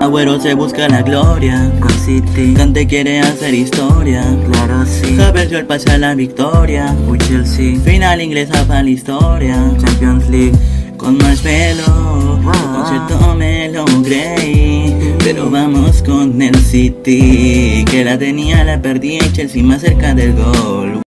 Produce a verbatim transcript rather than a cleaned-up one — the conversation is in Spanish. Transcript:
Agüero se busca la gloria, Con City, Kante quiere hacer historia, claro sí. Havertz dio el pase a la victoria. Uy, Chelsea, Final inglesa para la historia. Champions League. Con más pelo, tu concierto me lo creí, pero vamos con el City, que la tenía, la perdí, y Chelsea más cerca del gol.